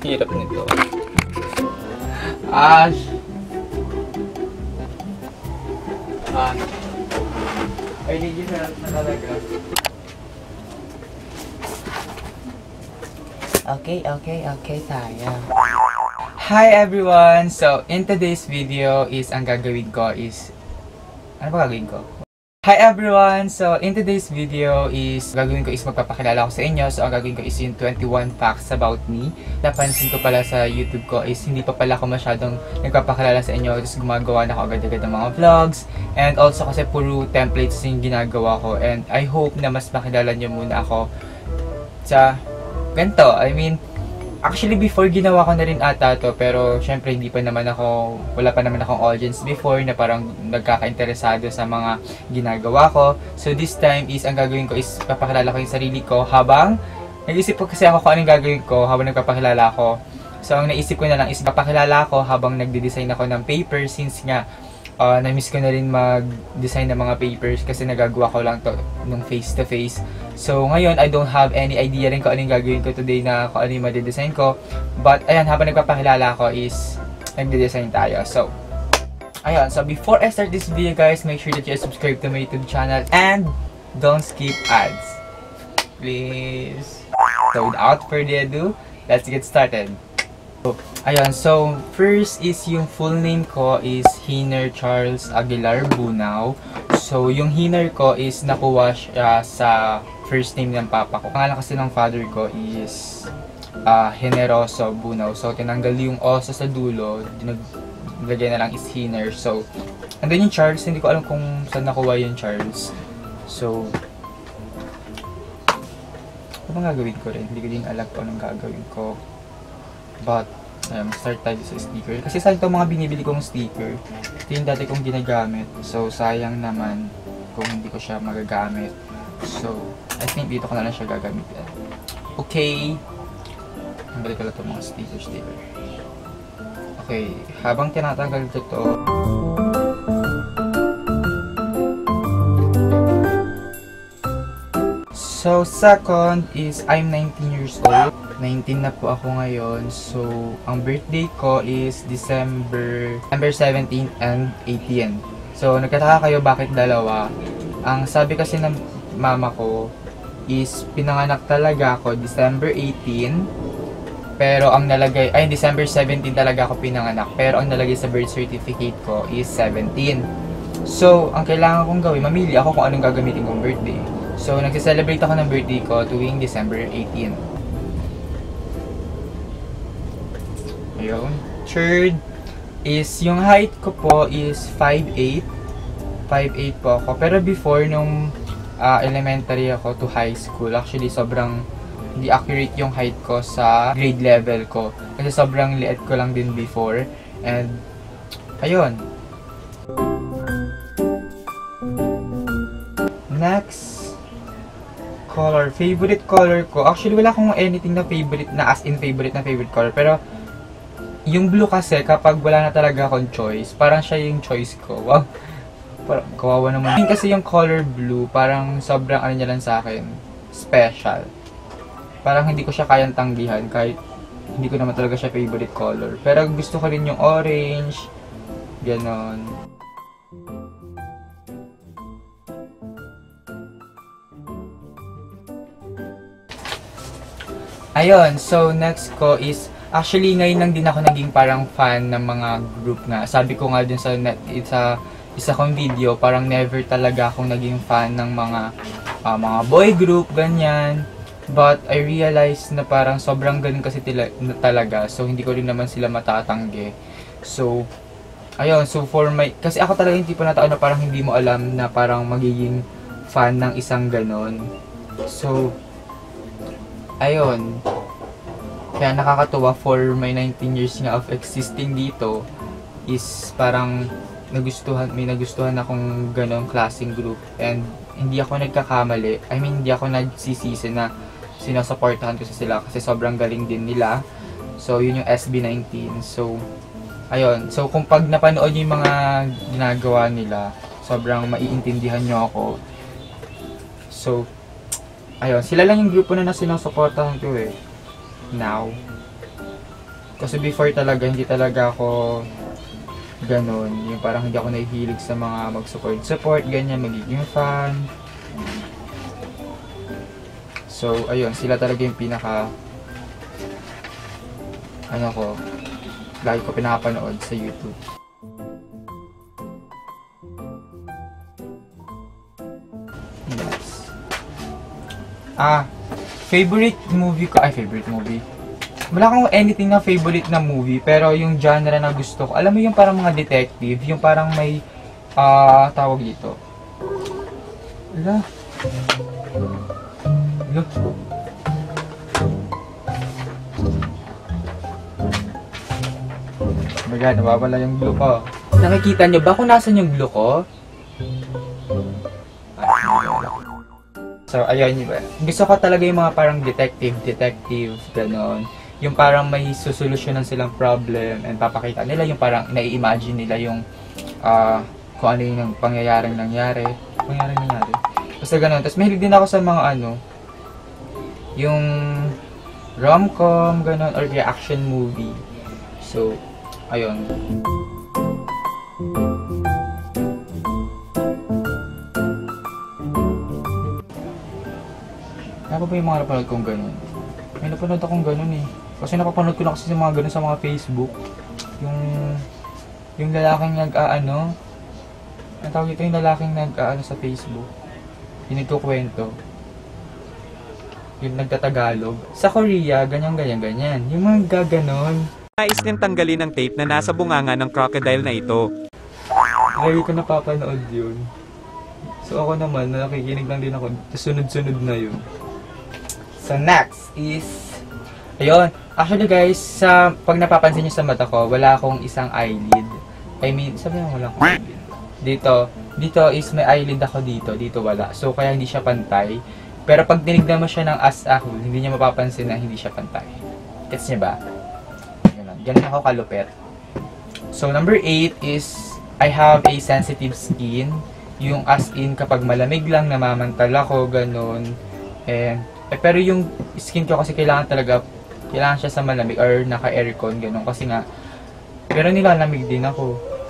Hirap nito. Ash! I need you help na talaga. Okay tayo. Hi everyone! So, in today's video is, ang gagawin ko is... Ano ba gagawin ko? Hi everyone! So, in today's video is, gagawin ko is magpapakilala ko sa inyo. So, ang gagawin ko is yung 21 facts about me. Napansin ko pala sa YouTube ko is, hindi pa pala ako masyadong nagpapakilala sa inyo. Tapos gumagawa na ako agad-agad ng mga vlogs. And also kasi puro templates yung ginagawa ko. And I hope na mas makilala nyo muna ako sa ganito. I mean, actually before ginawa ko na rin ata to, pero syempre hindi pa naman ako, wala pa naman akong audience before na parang nagkaka-interesado sa mga ginagawa ko. So this time is, ang gagawin ko is papakilala ko yung sarili ko habang nag-isip ko kasi ako kung anong gagawin ko habang nagpapakilala ko. So ang naisip ko na lang is papakilala ko habang nagde-design ako ng paper, since nga na-miss ko na rin mag-design ng mga papers kasi nagagawa ko lang to nung face-to-face. So ngayon, I don't have any idea rin kung anong gagawin ko today na kung ano yung madi-design ko. But ayan, habang nagpapakilala ko is nagde-design tayo. So, ayan. So before I start this video guys, make sure that you subscribe to my YouTube channel and don't skip ads. Please. So without further ado, let's get started. Ayan, so first is yung full name ko is Hiner Charles Aguilar Bunao. So yung Hiner ko is nakuha siya sa first name ng papa ko. Pangalan kasi ng father ko is Generoso Bunao. So tinanggal yung oso sa dulo, nilagay na lang is Hiner. So andun yung Charles, hindi ko alam kung saan nakuha yung Charles. So ano bang gagawin ko rin? Hindi ko din alam kung anong gagawin ko. But, start tayo sa sticker. Kasi sa itong mga binibili kong sticker, ito yung dati kong ginagamit. So, sayang naman kung hindi ko siya magagamit. So, I think dito ko na lang siya gagamitin. Okay. Balik ko lang itong mga sticker. Okay. Habang tinatanggal ko ito, so, second is, I'm 19 years old. 19 na po ako ngayon. So, ang birthday ko is December 17 and 18. So, nagkataka kayo bakit dalawa. Ang sabi kasi ng mama ko is pinanganak talaga ako December 18. Pero ang nalagay, ay December 17 talaga ako pinanganak. Pero ang nalagay sa birth certificate ko is 17. So, ang kailangan kong gawin, mamili ako kung anong gagamitin kong birthday. So, nagse-celebrate ako ng birthday ko tuwing December 18. Ayun. Third is, yung height ko po is 5'8". 5'8 po ako. Pero before, nung elementary ako to high school, actually sobrang hindi accurate yung height ko sa grade level ko. Kasi sobrang liit ko lang din before. And, ayun. Next, color. Favorite color ko. Actually, wala akong anything na favorite na as in favorite color. Pero, yung blue kasi, kapag wala na talaga akong choice, parang siya yung choice ko. Wow. Parang kawawa naman. Kasi yung color blue, parang sobrang ano niya lang sa akin, special. Parang hindi ko siya kayang tanggihan kahit hindi ko naman talaga siya favorite color. Pero gusto ko rin yung orange, ganon. Ayun, so next ko is, actually ngayon lang din ako naging parang fan ng mga group nga. Sabi ko nga dun sa isa kong video, parang never talaga akong naging fan ng mga boy group, ganyan. But I realized na parang sobrang ganun kasi talaga. So hindi ko rin naman sila matatanggi. So, ayun, so for my, kasi ako talaga yung tipo na tao na parang hindi mo alam na parang magiging fan ng isang ganon. So, ayun. Kaya nakakatuwa for my 19 years nga of existing dito is parang may nagustuhan akong ganong klaseng group. And hindi ako nagkakamali. I mean, hindi ako nagsisisi na sinusuportahan ko sa sila kasi sobrang galing din nila. So, yun yung SB19. So, ayun. So, kung pag napanood nyo yung mga ginagawa nila, sobrang maiintindihan nyo ako. So, ayun. Sila lang yung grupo na sinusuportahan ko eh. Now. Kasi before talaga, hindi talaga ako ganun. Yung parang hindi ako nahihilig sa mga mag-support, ganyan, magiging fan. So, ayun, sila talaga yung pinaka ano ko, lagi ko pinapanood sa YouTube. Yes. Favorite movie ko, favorite movie. Wala akong anything na favorite na movie, pero yung genre na gusto ko, alam mo yung parang mga detective, yung parang may, tawag dito. Ala. Ala. Oh my God, nawawala yung glue ko. Nakikita nyo ba kung nasan yung glue ko? So, ayun yun ba? Gusto ko talaga yung mga parang detective, gano'n. Yung parang may susolusyonan silang problem and papakita nila yung parang nai-imagine nila yung kung ano yung pangyayaring nangyari. Basta gano'n. Tapos mahilig din ako sa mga yung rom-com, gano'n, or reaction movie. So, ayun. Ano ba yung mga napanood kong gano'n? May napanood akong gano'n eh. Kasi napapanood ko na kasi sa mga gano'n sa mga Facebook. Yung lalaking ang tawag ito yung lalaking sa Facebook. Yung nagkukwento. Yung nagtatagalog. Sa Korea, ganyan. Yung mga gaganon. Nais niyang tanggalin ang tape na nasa bunganga ng crocodile na ito. Lagi ko napapanood yun. So ako naman, nakikinig lang din ako. Sunod-sunod na yun. So next is, ayun. Actually guys, pag napapansin nyo sa mata ko, wala akong isang eyelid. I mean, sabi mo wala akong eyelid. Dito is may eyelid ako dito wala. So kaya hindi siya pantay. Pero pag tinignan mo siya ng as a whole, hindi niya mapapansin na hindi siya pantay. Gets niya ba? Ganun ako kalupit. So number 8 is, I have a sensitive skin. Yung as in, kapag malamig lang, namamantal ako, ganun. Pero yung skin ko kasi kailangan siya sa malamig or naka-aircon, ganun. Kasi nga, pero nilalamig din ako.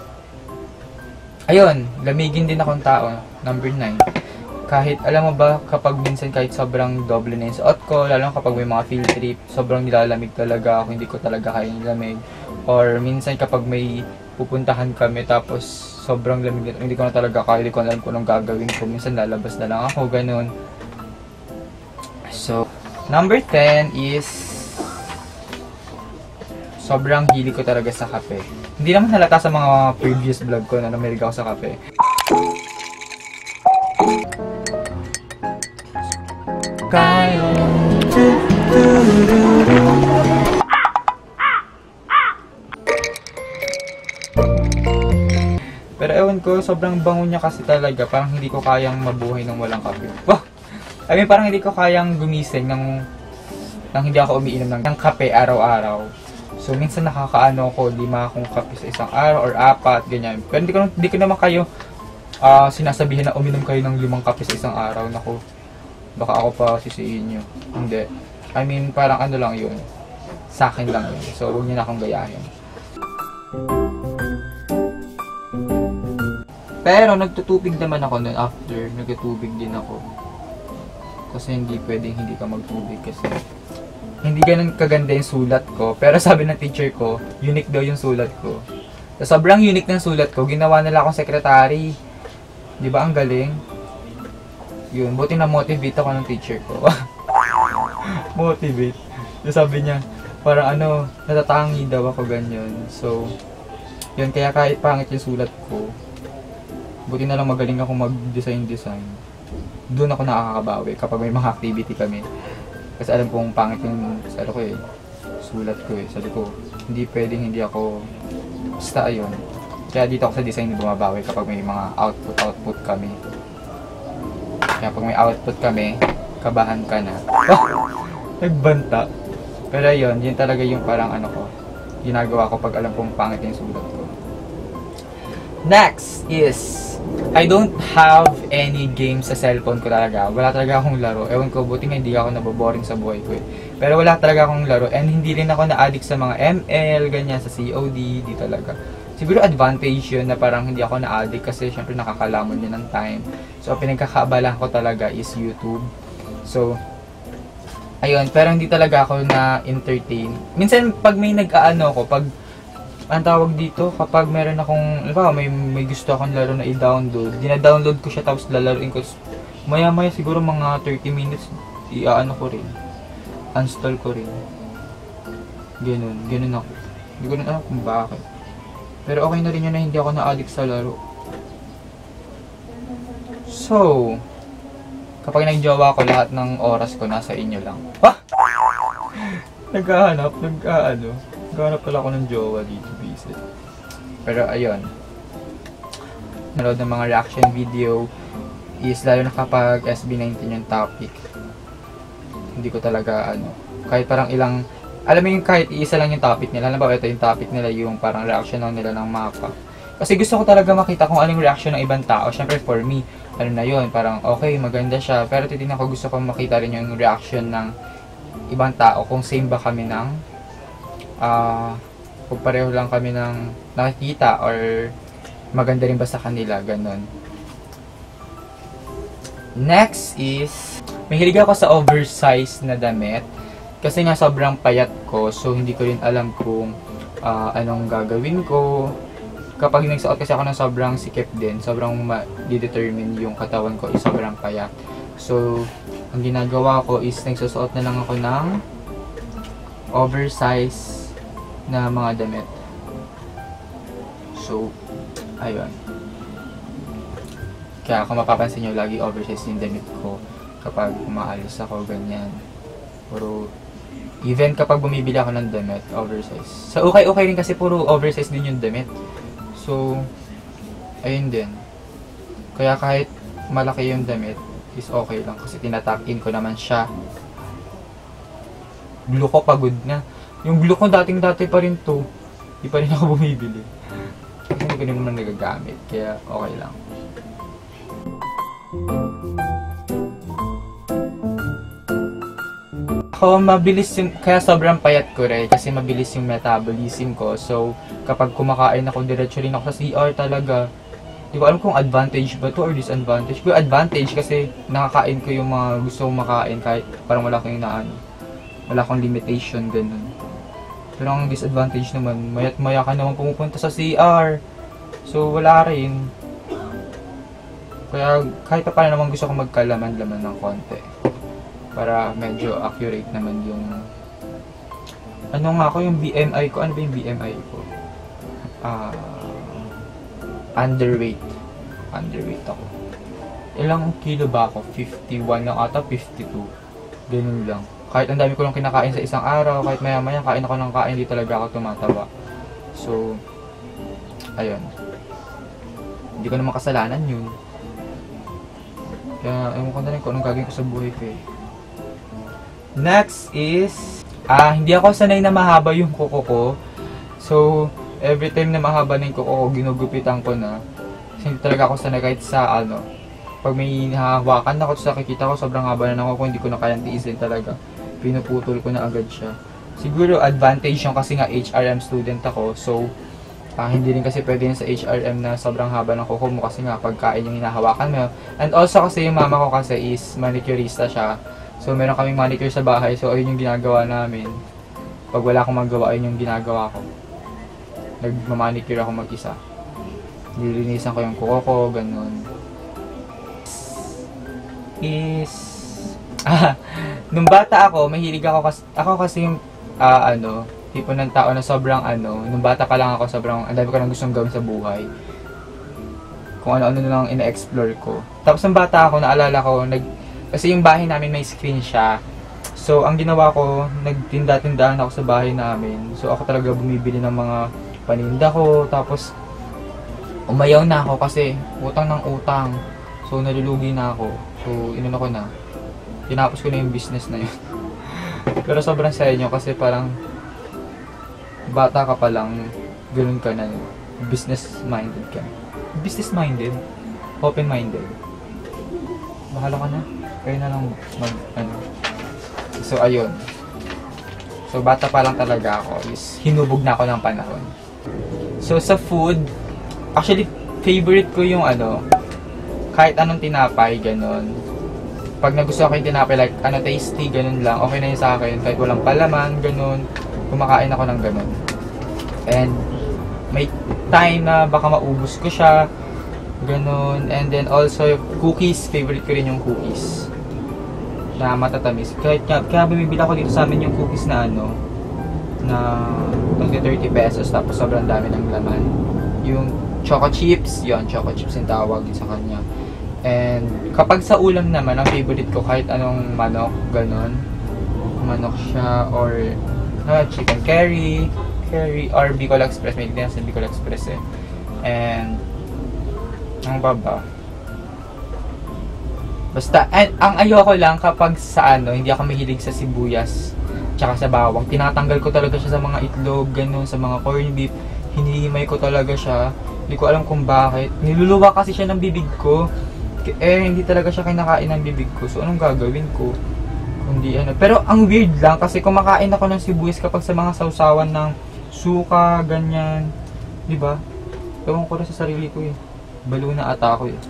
Ayun, lamigin din akong tao. Number 9. Kahit, alam mo ba, kapag minsan kahit sobrang doble na yung suot ko, lalo kapag may mga field trip, sobrang nilalamig talaga ako, hindi ko talaga kaya nilamig. Or minsan kapag may pupuntahan kami tapos sobrang lamig, hindi ko na talaga kaya, hindi ko alam kung anong gagawin ko. Minsan lalabas na lang ako, ganun. So, number 10 is sobrang hilig ko talaga sa kape. Hindi naman halata sa mga previous vlog ko na namilig ako sa kape. Pero ewan ko, sobrang bango niya kasi talaga. Parang hindi ko kayang mabuhay nang walang kape. Wow! I mean, parang hindi ko kayang gumising nang hindi ako umiinom ng kape araw-araw. So, minsan nakakaano ko, 5 akong kape sa isang araw or 4, ganyan. Pero hindi ko naman kayo sinasabihin na uminom kayo ng 5 kape sa isang araw. Naku, baka ako pa sisihin nyo. Hindi. I mean, parang ano lang yun. Sa akin lang yun. So, huwag nyo na akong gayahin. Pero, nagtutubig naman ako nun after. Nagtutubig din ako. Kasi hindi pwedeng hindi ka magtubig kasi hindi ganun kaganda yung sulat ko. Pero sabi ng teacher ko, unique daw yung sulat ko. So, sobrang unique ng sulat ko. Ginawa nila akong secretary. Di ba ang galing? Yun, buti na motivate ako ng teacher ko. Motivate. So, sabi niya, parang natatangi daw ako ganyan. So, yun, kaya kahit pangit yung sulat ko, buti na lang magaling ako mag-design. Doon ako nakakabawi kapag may mga activity kami. Kasi alam kong pangit yung sulat ko eh. Sabi ko, hindi pwedeng hindi ako, basta ayun. Kaya dito ako sa design bumabawi kapag may mga output kami. Kaya pag may output kami, kabahan ka na. Nagbanta. Pero yun talaga yung parang ginagawa ko pag alam kong pangit yung sulat ko. Next is, I don't have any games sa cellphone ko talaga. Wala talaga akong laro. Ewan ko, buti nga hindi ako naboboring sa buhay ko eh. Pero wala talaga akong laro. And hindi rin ako na-addict sa mga ML, ganyan, sa COD, di talaga. Siguro advantage yun na parang hindi ako na-addict kasi syempre nakakalamon yun ng time. So, pinagkakaabalahan ko talaga is YouTube. So, ayun, pero hindi talaga ako na-entertain. Minsan, pag may nag-aano ko, pag ang tawag dito, kapag meron akong, may gusto akong laro na i-download, dina-download ko siya tapos lalaruin ko. Maya-maya siguro mga 30 minutes, i-ano ko rin. Uninstall ko rin. Ganun ako. Hindi ko na alam kung bakit. Pero okay na rin yun na hindi ako na-addict sa laro. So, kapag nag-jowa ko, lahat ng oras ko nasa inyo lang. Ha? Naghahanap pala ako ng jowa dito, visit. Pero ayun, nanood ng mga reaction video is lalo na kapag SB19 yung topic. Hindi ko talaga kahit parang ilang, alam mo yung kahit isa lang yung topic nila, alam ba ito yung topic nila, yung parang reaction lang nila ng mapa. Kasi gusto ko talaga makita kung anong reaction ng ibang tao. Syempre for me, na yun, parang okay, maganda siya. Pero titignan ko, gusto ko makita rin yung reaction ng ibang tao, kung same ba kami ng kung pareho lang kami ng nakikita or maganda rin ba sa kanila, ganun. Next is, mahilig ako sa oversized na damit kasi nga sobrang payat ko, so hindi ko rin alam kung anong gagawin ko. Kapag nagsuot kasi ako ng sobrang sikip din, sobrang ma-determine yung katawan ko is sobrang payat. So, ang ginagawa ko is nagsusuot na lang ako ng oversized na mga damit. So, ayun. Kaya kung mapapansin nyo, lagi oversized yung damit ko kapag umaalis ako, ganyan. Puro, even kapag bumibili ako ng damit, oversized. So, okay rin kasi puro oversized din yung damit. So, ayun din. Kaya kahit malaki yung damit, is okay lang kasi tinatap in ko naman siya. Glue ko pagod na. Yung glue ko dati pa rin to. Di pa rin ako bumibili. Kasi hindi ko naman nagagamit. Kaya okay lang. Ako mabilis yung, kaya sobrang payat ko rin kasi mabilis yung metabolism ko. So, kapag kumakain ako, diretso rin ako sa CR talaga. Di ko alam kung advantage ba to or disadvantage. Kung advantage kasi nakakain ko yung mga gusto kong makain kahit parang wala akong wala akong limitation, ganun. Pero ang disadvantage naman, maya't maya ka naman pumupunta sa CR. So, wala rin. Kaya kahit pa paano naman gusto ko magkalaman-laman ng konti. Para medyo accurate naman yung yung BMI ko. Ano ba yung BMI ko? Underweight ako. Ilang kilo ba ako? 51 lang ata, 52. Ganun lang. Kahit ang dami ko lang kinakain sa isang araw, kahit maya-maya kain ako ng kain, hindi talaga ako tumataba. So, ayun. Hindi ko naman kasalanan yun. Kaya, ewan ko na rin kung anong gagawin ko sa buhay ko eh. Next is, hindi ako sanay na mahaba yung kuko ko. So, every time na mahaba na yung kuko ko, ginugupitan ko na. Kasi hindi talaga ako sanay kahit sa pag may hahawakan ako sa nakikita ko, sobrang haba na ng kuko, hindi ko na kayang tiisin talaga. Pinuputol ko na agad siya. Siguro advantage yung kasi nga HRM student ako. So, hindi rin kasi pwede yun sa HRM na sobrang haba ng kuko mo kasi nga pagkain yung hinahawakan mo. And also kasi yung mama ko kasi is manicurista siya. So, meron kaming manicure sa bahay. So, ayun yung ginagawa namin. Pag wala akong magawa, ayun yung ginagawa ko. Nagmamanicure ako mag-isa. Nilinisan ko yung kuko ko, ganun. Nung bata ako, mahilig ako kasi yung, tipo ng tao na sobrang nung bata pa lang ako, sobrang, ang dami ko nang gustong gawin sa buhay. Kung ano-ano na lang ina-explore ko. Tapos nung bata ako, naalala ko, kasi yung bahay namin may screen siya. So, ang ginawa ko, nagtinda-tindahan ako sa bahay namin. So, ako talaga bumibili ng mga paninda ko. Tapos, umayaw na ako kasi utang ng utang. So, nalulugi na ako. So, inano ko na. Tinapos ko na yung business na yun. Pero sobrang saya nyo kasi parang bata ka pa lang, ganoon ka na. Business-minded ka. Business-minded? open-minded. Bahala ka na. Kayo na lang So, ayun. So, bata pa lang talaga ako is hinubog na ako ng panahon. So, sa food, actually, favorite ko yung kahit anong tinapay, ganun. Pag nagustuhan ko yung tinapay, like, tasty, ganun lang, okay na yun sa akin. Kahit walang palaman, ganun. Kumakain ako ng ganun. And, may time na baka maubos ko siya, ganun. And then, also, cookies, favorite ko rin yung cookies. Na matatamis. Kaya bumibili ako dito sa amin yung cookies na na 30 pesos, tapos sobrang dami ng laman. Yung choco chips, choco chips yung tawag sa kanya. And kapag sa ulam naman, ang favorite ko kahit anong manok, ganun. Manok siya, or chicken curry, or Bicol Express. May din sa Bicol Express eh. And ang baba. Basta, ang ayoko lang kapag sa hindi ako mahilig sa sibuyas, tsaka sa bawang. Tinatanggal ko talaga siya sa mga itlog, ganun, sa mga corned beef. Hinihimay ko talaga siya. Hindi ko alam kung bakit. Niluluwa kasi siya ng bibig ko. Hindi talaga siya kinakain ng bibig ko. So, anong gagawin ko? Hindi Pero, ang weird lang kasi kumakain ako ng sibuyas kapag sa mga sausawan ng suka, ganyan. Diba? Ewan ko na sa sarili ko eh. Balo na ata ako eh.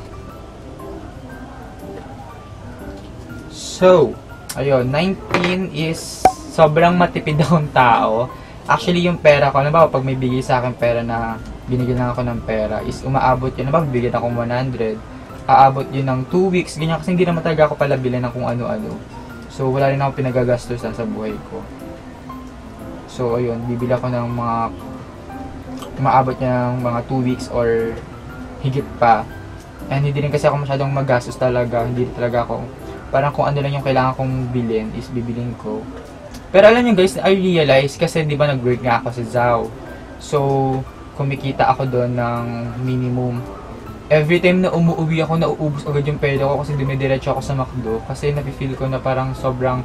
So, ayun, 19 is sobrang matipid akong tao. Actually, yung pera ko, pag may bigay sa akin pera na binigyan lang ako ng pera, is umaabot yun, bibigyan ako 100, aabot yun ng 2 weeks, ganyan, kasi hindi naman talaga ako pala bilhin ng kung ano-ano. So, wala rin ako pinagagastusan sa buhay ko. So, ayun, bibili ako ng umaabot niya ng mga 2 weeks or higit pa. And hindi rin kasi ako masyadong magastos talaga, hindi talaga ako parang kung ano lang yung kailangan kong bilhin is bibilin ko. Pero alam niyo guys, I realize kasi di ba nag-work nga ako sa Zao. So, kumikita ako doon ng minimum. Every time na umuwi ako, nauubos agad yung pera ko kasi dumidiretso ako sa McDo. Kasi napifeel ko na parang sobrang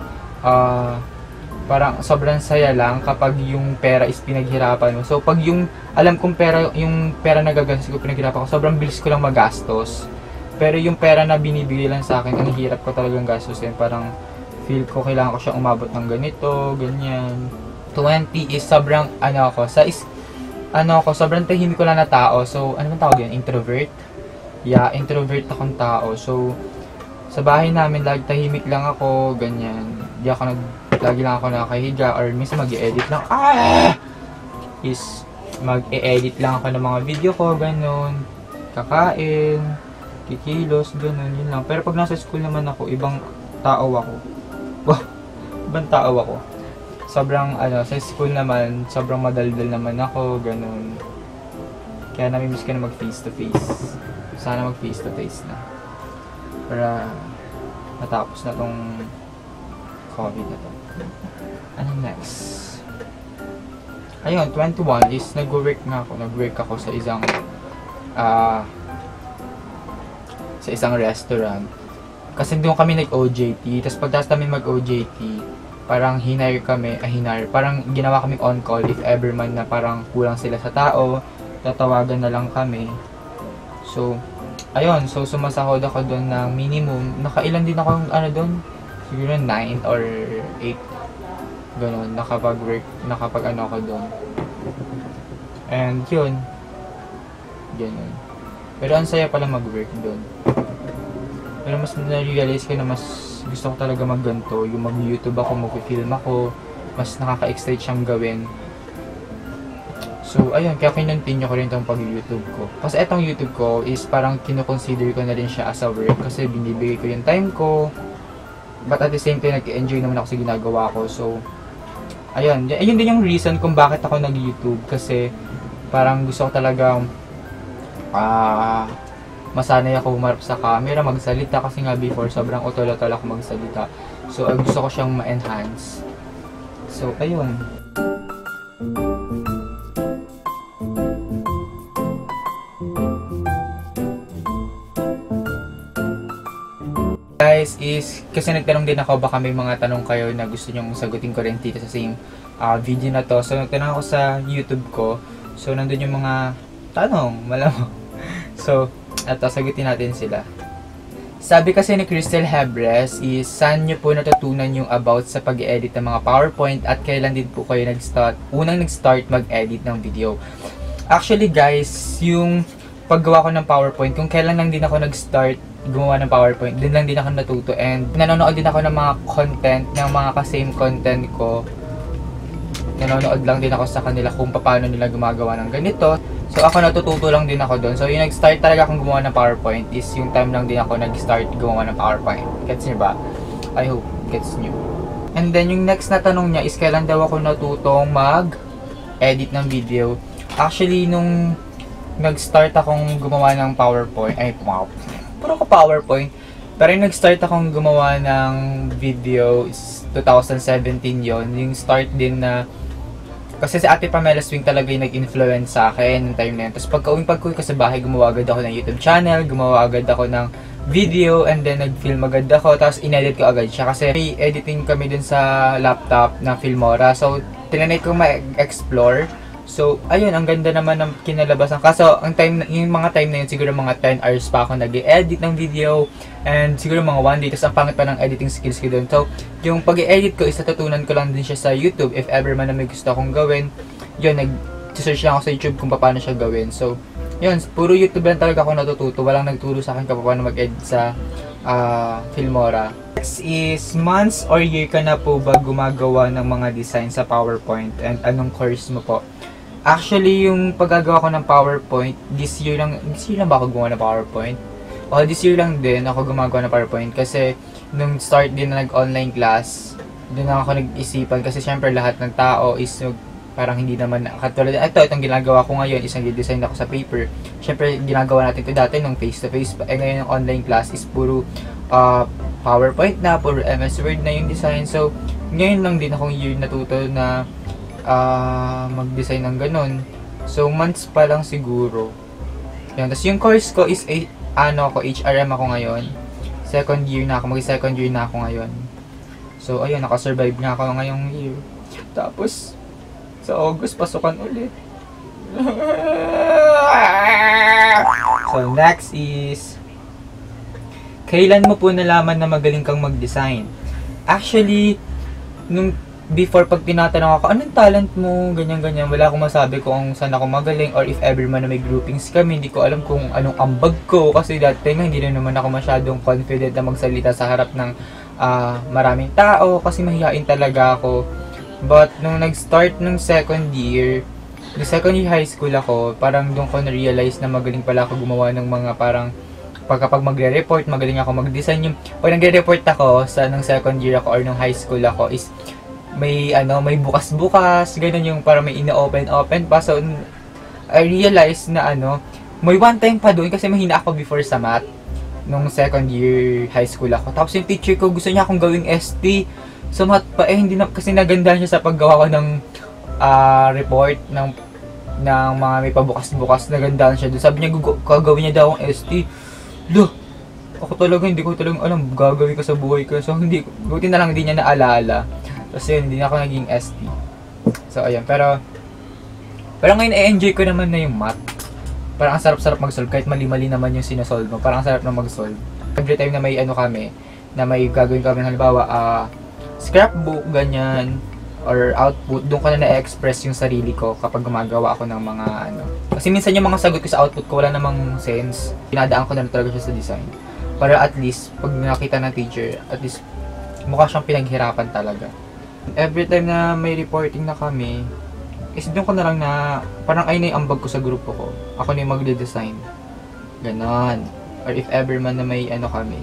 saya lang kapag yung pera is pinaghirapan mo. So, pag yung alam kong yung pera na gagastos ko, pinaghirapan ko, sobrang bilis ko lang magastos. Pero yung pera na binibigay lang sa akin, ang hirap ko talagang gastusin. Parang feel ko kailangan ko siya umabot ng ganito, ganyan. 20 is sobrang sobrang tahimik ko lang na tao. So, ano bang tawag yun? Introvert? Yeah, introvert akong tao. So, sa bahay namin, lagi tahimik lang ako, ganyan. Lagi lang ako nakahiga, or minsan mag-e-edit lang. Mag-e-edit lang ako ng mga video ko, ganun. Kakain, kikilos, ganun, yun lang. Pero pag nasa school naman ako, ibang tao ako. Ibang tao ako. Sobrang, sa school naman, sobrang madaldal naman ako, ganun. Kaya namimiss ko na mag face to face. Sana mag face to face na. Para matapos na tong COVID na to. Ano next? Ayun, 21 is nag-work ako sa isang restaurant. Kasi doon kami nag-OJT. Tapos pagtas namin mag-OJT, parang parang ginawa kaming on-call if ever man na parang kulang sila sa tao, tatawagan na lang kami. So, ayun. So, sumasahod ako doon ng minimum. Nakailan din ako doon? Siguro 9 or 8. Ganon. Nakapag ako doon. And yun. Ganon. Pero ang saya pala mag-work doon. Pero mas na-realize ko na mas gusto ko talaga magganto. Yung mag-YouTube ako, mag-film ako, mas nakaka-excite siyang gawin. So, ayun, kaya kinontinue ko rin itong pag-YouTube ko. Kasi itong YouTube ko is parang kinoconsider ko na rin siya as a work kasi binibigay ko yung time ko. But at the same time, nag-enjoy naman ako sa ginagawa ko. So, ayun din yung reason kung bakit ako nag-YouTube. Kasi parang gusto ko talagang masanay ako humarap sa camera, magsalita kasi nga before sobrang utol-utol ako magsalita. So, gusto ko siyang ma-enhance. So, ayun. Guys, is kasi nagtanong din ako, baka may mga tanong kayo na gusto nyong sagutin ko rin dito sa same video na to. So, nagtanong ako sa YouTube ko. So, nandun yung mga tanong, malamang. So, At sagutin natin sila. Sabi kasi ni Crystal Hebres is saan nyo po natutunan yung about sa pag-edit ng mga PowerPoint at kailan din po kayo unang nag-start mag-edit ng video. Actually guys, yung paggawa ko ng PowerPoint, kung kailan lang din ako nag-start gumawa ng PowerPoint, din lang din ako natuto, and nanonood din ako ng mga content, ng mga ka-same content ko. Nanonood lang din ako sa kanila kung paano nila gumagawa ng ganito. So ako natututo lang din ako doon. So yung nag-start talaga akong gumawa ng PowerPoint is yung time lang din ako nag-start gumawa ng PowerPoint. Gets niyo ba? I hope gets niyo. And then yung next na tanong niya is kailan daw ako natutong mag-edit ng video. Actually nung nag-start akong gumawa ng PowerPoint, puro ko PowerPoint. Pero yung nag-start akong gumawa ng video is 2017 yon. Yung start din na kasi si Ate Pamela Swing talaga yung nag-influence sa akin ng time na yun. Tapos pagka-uwi ko sa bahay, gumawa agad ako ng YouTube channel, gumawa agad ako ng video, and then nag-film agad ako, tapos in-edit ko agad siya. Kasi may editing kami dun sa laptop na Filmora. So, tinanay ko ma-explore. So, ayun, ang ganda naman ng kinalabasan. Kaso, yung mga time na yun, siguro mga 10 hours pa ako nag-edit ng video. And siguro mga 1 day. Tapos ang pangit pa ng editing skills ko doon. So, yung pag-edit ko is natutunan ko lang din siya sa YouTube. If ever man na may gusto akong gawin, yun, nag-search lang ako sa YouTube kung paano siya gawin. So, yun, puro YouTube lang talaga ako natututo. Walang nagturo sa akin kung paano mag-edit sa Filmora. Next is, months or year ka na po ba gumagawa ng mga design sa PowerPoint? And anong course mo po? Actually, yung paggagawa ko ng PowerPoint, this year lang ba ako gumawa ng PowerPoint? This year lang din ako gumagawa ng PowerPoint kasi nung start din na nag-online class, doon ako nag-isipan kasi syempre lahat ng tao is parang hindi naman katulad. Itong ginagawa ko ngayon is nag-design ako sa paper. Syempre, ginagawa natin ito dati nung face-to-face. Ngayon yung online class is puro PowerPoint na, puro MS Word na yung design. So, ngayon lang din akong year natuto na mag-design ng ganun. So, months pa lang siguro. Yan. Tapos yung course ko is HRM ako ngayon. Second year na ako. Mag-second year na ako ngayon. So, ayun, nakasurvive na ako ngayong year. Tapos, sa August, pasukan ulit. So, next is kailan mo po nalaman na magaling kang mag-design? Actually, before pag tinatanong ako, anong talent mo, ganyan-ganyan, wala akong masabi kung saan ako magaling or if ever man na may groupings kami, hindi ko alam kung anong ambag ko kasi dati nga hindi na naman ako masyadong confident na magsalita sa harap ng maraming tao kasi mahihain talaga ako. But nung nag-start ng second year high school ako, parang doon ko na-realize na magaling pala ako gumawa ng mga parang kapag magre-report, magaling ako mag-design. Yung pag nagre-report ako sa nung second year ako or nung high school ako is may bukas-bukas, ganun yung para may ina-open pa. So, I realized na may one time pa doon kasi mahina ako before sa math nung second year high school ako. Tapos yung teacher ko gusto niya akong gawing ST sa math pa, hindi na kasi nagandahan siya sa paggawa ko ng report ng mga may pabukas-bukas, nagandahan siya doon. Sabi niya gagawin niya daw akong ST. Ako talaga hindi ko talagang alam gagawin ko sa buhay ko. So buti na lang hindi niya naalala. Kasi hindi na ako naging ST. So, ayan. Pero ngayon, enjoy ko naman na yung math. Parang ang sarap-sarap mag-solve. Kahit mali-mali naman yung sinasolve mo. Parang ang sarap na mag-solve. Every time na may kami, na may gagawin kami, halimbawa, scrapbook, ganyan, or output, doon ko na na-express yung sarili ko kapag gumagawa ako ng mga Kasi minsan yung mga sagot ko sa output ko, wala namang sense. Pinadaan ko na talaga siya sa design. Para at least, pag nakita ng teacher, at least, mukha siyang pinaghirapan talaga. Every time na may reporting na kami, is doon ko na lang na, parang ayun na yung ambag ko sa grupo ko. Ako na yung magde-design. Ganon. Or if ever man na may kami,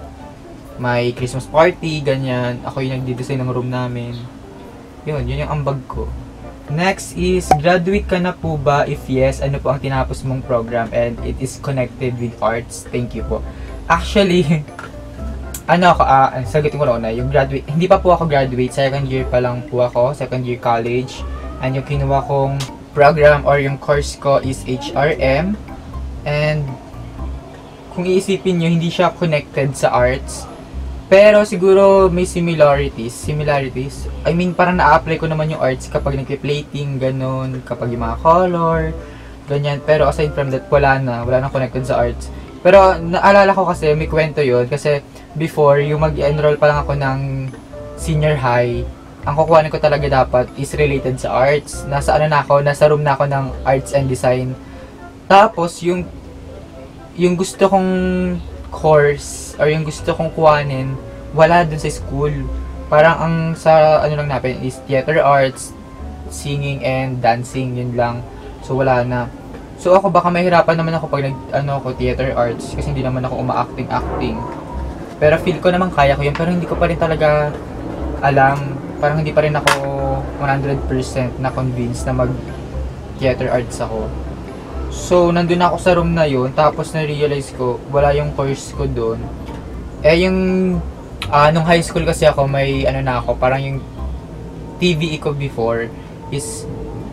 may Christmas party, ganyan, ako yung nagde-design ng room namin. Yun yung ambag ko. Next is, graduate ka na po ba? If yes, ano po ang tinapos mong program and it is connected with arts? Thank you po. Actually, sagutin ko na yung graduate, hindi pa po ako graduate, second year pa lang po ako, second year college, and yung kinuha kong program or yung course ko is HRM, and kung iisipin nyo, hindi siya connected sa arts, pero siguro may similarities, I mean, parang na-apply ko naman yung arts kapag nagpe-plating, ganun, kapag yung mga color, ganyan, pero aside from that, wala na connected sa arts. Pero naalala ko kasi, may kwento yun. Kasi before, yung mag-enroll pa lang ako ng senior high, ang kukuhanin ko talaga dapat is related sa arts. Nasa ano na ako, nasa room na ako ng arts and design. Tapos, yung gusto kong course, or yung gusto kong kuhanin, wala dun sa school. Parang ang sa ano lang natin is theater arts, singing and dancing, yun lang. So wala na. So ako baka mahirapan naman ako pag ako theater arts kasi hindi naman ako uma-acting. Pero feel ko naman kaya ko yun, pero hindi ko pa rin talaga alam. Parang hindi pa rin ako 100% na convinced na mag theater arts ako. So nandun ako sa room na yun, tapos na-realize ko wala yung course ko doon. Yung nung high school kasi ako may na ako, parang yung TVE ko before is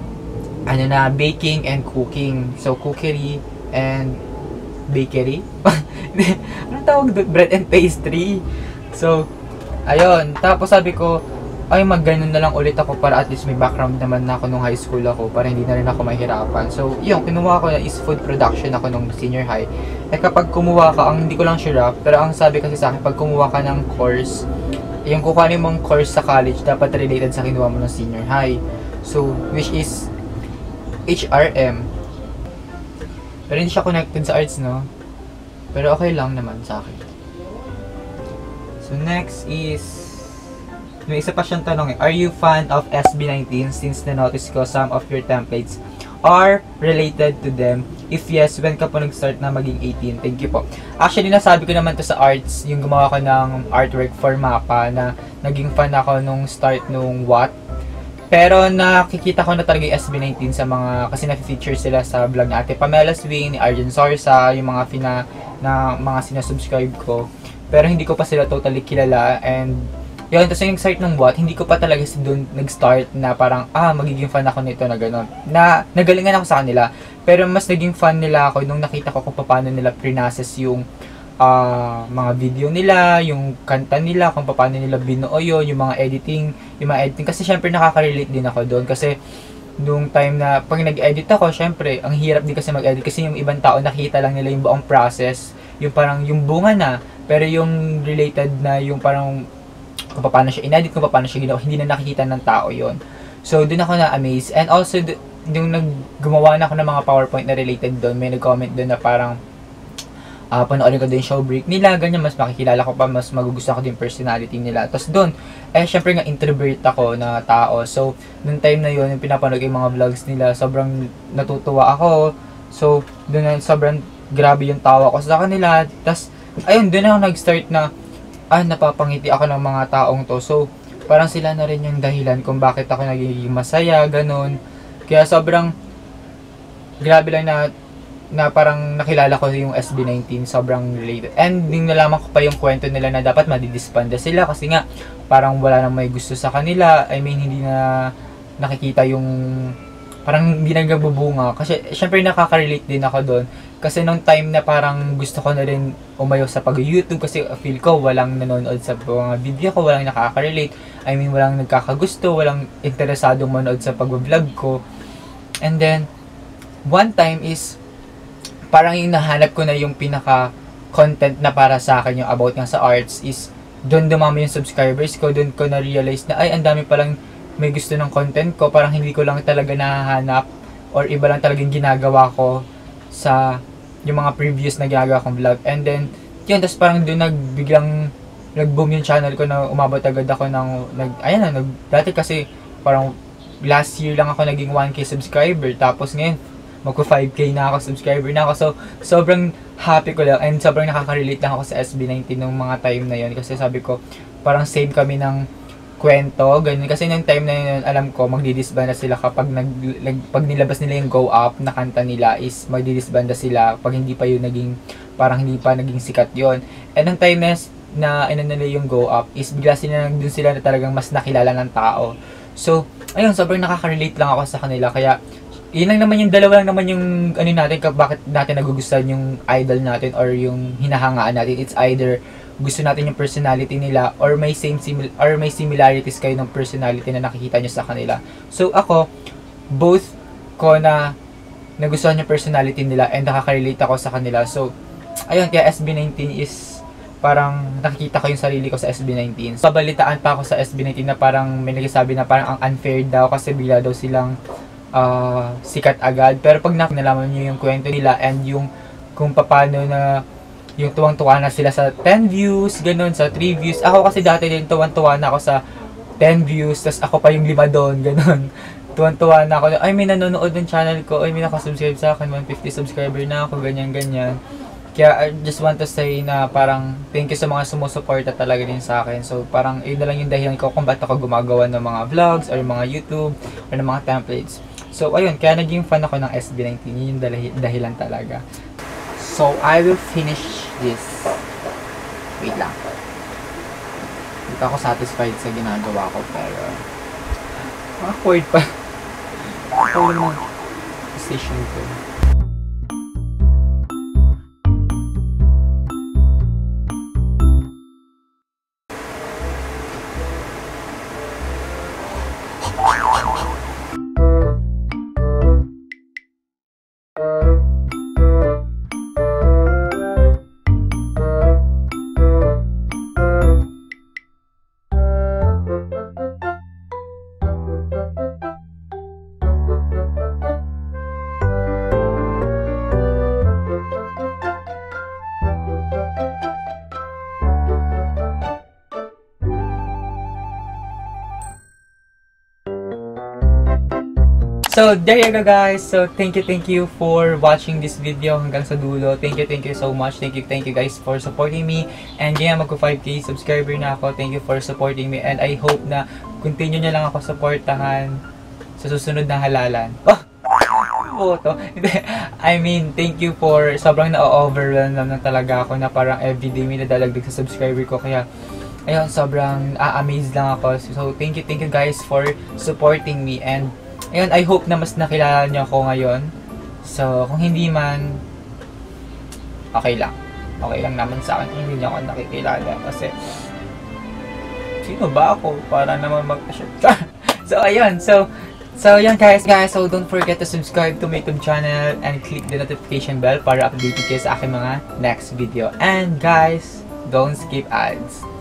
baking and cooking. So cookery and bakery. Anong tawag doon? Bread and pastry. So ayun, tapos sabi ko ay mag-ganun na lang ulit ako para at least may background naman na ako nung high school ako para hindi na rin ako mahirapan. So yung kinuha ko na is food production ako nung senior high. Kapag kumuha ka, ang hindi ko lang sure pero ang sabi kasi sa akin, pag kumuha ka ng course, yung kukuhanin mong course sa college dapat related sa kinuha mo ng senior high. So which is HRM. Pero hindi siya connected sa arts, no? Pero okay lang naman sa akin. So next is may isa pa siyang tanong are you fan of SB19 since na-notice ko some of your templates are related to them? If yes, when ka po nag-start na maging 18? Thank you po. Actually, nasabi ko naman to sa arts, yung gumawa ko ng artwork for mapa na naging fan ako nung start nung Watt. Pero nakikita ko na talaga yung SB19 sa mga, kasi na-feature sila sa vlog ni Ate Pamela Swing, ni Arjen Sorsa, yung mga na mga sinasubscribe ko. Pero hindi ko pa sila totally kilala and yun, tapos yung start ng Watt, hindi ko pa talaga doon nag-start na parang, magiging fan ako nito na gano'n. Nagalingan ako sa kanila. Pero mas naging fan nila ako nung nakita ko kung paano nila prinoses yung mga video nila, yung kanta nila, kung paano nila binuo yun, yung mga editing. Kasi syempre nakaka-relate din ako doon. Kasi nung time na, pag nag-edit ako, syempre, ang hirap din kasi mag-edit. Kasi yung ibang tao, nakita lang nila yung buong process. Yung parang, yung bunga na. Pero yung related na, yung parang, kung paano siya inedit, kung paano siya ginawa, hindi na nakikita ng tao yon. So, dun ako na-amaze. And also, yung gumawa na ako ng mga PowerPoint na related doon, may nag-comment doon na parang, panoorin ko din show break nila, ganyan, mas makikilala ko pa, mas magugustuhan ko din personality nila. Tapos doon, syempre nga, introvert ako na tao. So, nung time na yun, yung pinapanood yung mga vlogs nila, sobrang natutuwa ako. So, doon sobrang grabe yung tawa ko sa kanila. Tapos, ayun, doon ako nag-start na, napapangiti ako ng mga taong to. So, parang sila na rin yung dahilan kung bakit ako nagiging masaya, ganun. Kaya sobrang grabe lang na parang nakilala ko yung SB19, sobrang related. And din nalaman ko pa yung kwento nila na dapat madidisbanda sila kasi nga parang wala nang may gusto sa kanila. I mean, hindi na nakikita yung parang hindi na nagbubunga. Kasi syempre nakaka-relate din ako doon. Kasi nung time na parang gusto ko na rin umayo sa pag-YouTube kasi feel ko walang nanonood sa mga video ko, walang nakaka-relate. I mean, walang nagkakagusto, walang interesadong manood sa pag-vlog ko. And then, one time is, parang yung nahanap ko na yung pinaka-content na para sa akin yung about nga sa arts is, doon dumami yung subscribers ko, doon ko na-realize na, ang dami palang may gusto ng content ko, parang hindi ko lang talaga nahahanap or iba lang talagang ginagawa ko sa yung mga previous na ginagawa kong vlog. And then, yun, tapos parang doon biglang nag-boom yung channel ko na umabot agad ako dati kasi parang last year lang ako naging 1K subscriber, tapos ngayon, magko 5K na ako, subscriber na ako. So, sobrang happy ko lang and sobrang nakaka-relate lang ako sa SB19 nung mga time na yun kasi sabi ko, parang same kami ng kwento, ganun. Kasi nung time na yun, alam ko, magdidisbanda sila kapag pag nilabas nila yung Go Up na kanta nila is magdidisbanda sila pag hindi pa yun parang hindi pa naging sikat yon. And nung time na nila yung Go Up is bigla dun sila na talagang mas nakilala ng tao. So, ayun, sobrang nakaka-relate lang ako sa kanila. Kaya, yun lang naman yung dalawa lang naman yung natin, bakit natin nagugustuhan yung idol natin or yung hinahangaan natin. It's either gusto natin yung personality nila or may similarities kayo ng personality na nakikita nyo sa kanila. So ako, both ko na nagustuhan yung personality nila and nakaka-relate ako sa kanila. So ayun, kaya SB19 is parang nakikita ko yung sarili ko sa SB19. So, babalitaan pa ako sa SB19 na parang may nagsasabi na parang ang unfair daw kasi bigla daw silang sikat agad. Pero pag nalaman nyo yung kwento nila and yung kung paano na yung tuwang-tuwa na sila sa 10 views, ganun, sa 3 views. Ako kasi dati din tuwang-tuwa na ako sa 10 views, tas ako pa yung 5 doon, ganun. Tuwang-tuwa na ako, ay may nanonood ng channel ko, ay may nakasubscribe sa akin, 150 subscriber na ako, ganyan-ganyan. Kaya I just want to say na parang thank you sa mga sumusuporta talaga din sa akin. So parang yun na lang yung dahilan ko kung ba't ako gumagawa ng mga vlogs or mga YouTube or ng mga templates. So ayun, kaya naging fan ako ng SB19, yun yung dahilan talaga. So I will finish this. Wait lang. Hindi ako satisfied sa ginagawa ko pero awkward pa. Ito yung position ko. So, there you go guys. So, thank you for watching this video hanggang sa dulo. Thank you so much. Thank you guys for supporting me. And yeah, magko 5K subscriber na ako. Thank you for supporting me. And I hope na continue nyo lang ako supportahan sa susunod na halalan. Oh! To. I mean, thank you for sobrang na-overwhelm na talaga ako na parang everyday may nadalagdag sa subscriber ko. Kaya, ayun, sobrang amazed lang ako. So, thank you guys for supporting me. And ayun, I hope na mas nakilala niyo ako ngayon. So, kung hindi man, okay lang. Okay lang naman sa akin kung hindi niyo ako nakikilala. Kasi, sino ba ako para naman mag-shoot ka? So, ayun. So, yun guys. So, don't forget to subscribe to my YouTube channel and click the notification bell para updated kayo sa aking mga next video. And guys, don't skip ads.